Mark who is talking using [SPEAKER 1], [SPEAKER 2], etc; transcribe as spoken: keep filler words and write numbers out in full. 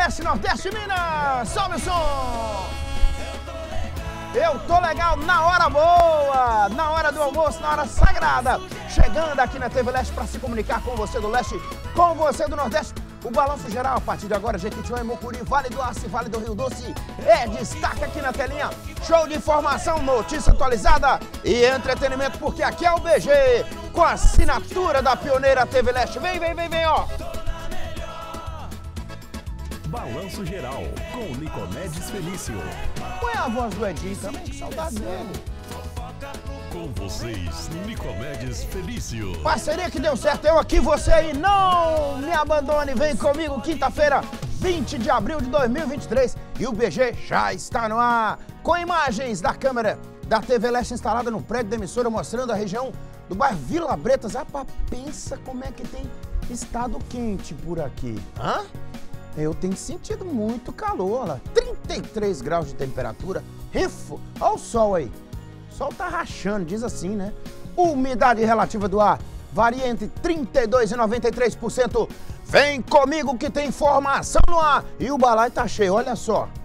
[SPEAKER 1] Leste, Nordeste, Minas. Sobe o som. Eu tô legal na hora boa, na hora do almoço, na hora sagrada. Chegando aqui na T V Leste para se comunicar com você do Leste, com você do Nordeste. O Balanço Geral, a partir de agora, Jequitinhonha, Mucuri, Vale do Aço e Vale do Rio Doce, é destaque aqui na telinha. Show de informação, notícia atualizada e entretenimento, porque aqui é o B G, com a assinatura da pioneira T V Leste. Vem, vem, vem, vem, ó.
[SPEAKER 2] Balanço Geral, com Nicomedes Felício.
[SPEAKER 1] Põe a voz do Edinho também, que saudade dele.
[SPEAKER 2] Com vocês, Nicomedes Felício.
[SPEAKER 1] Parceria que deu certo, eu aqui, você aí, não me abandone, vem comigo, quinta-feira, vinte de abril de dois mil e vinte e três, e o B G já está no ar, com imagens da câmera da T V Leste instalada no prédio da emissora, mostrando a região do bairro Vila Bretas. Rapaz, pensa como é que tem estado quente por aqui, hã? Eu tenho sentido muito calor, olha lá, trinta e três graus de temperatura, rifo, olha o sol aí. O sol tá rachando, diz assim, né? Umidade relativa do ar varia entre trinta e dois por cento e noventa e três por cento. Vem comigo que tem informação no ar. E o balaio tá cheio, olha só.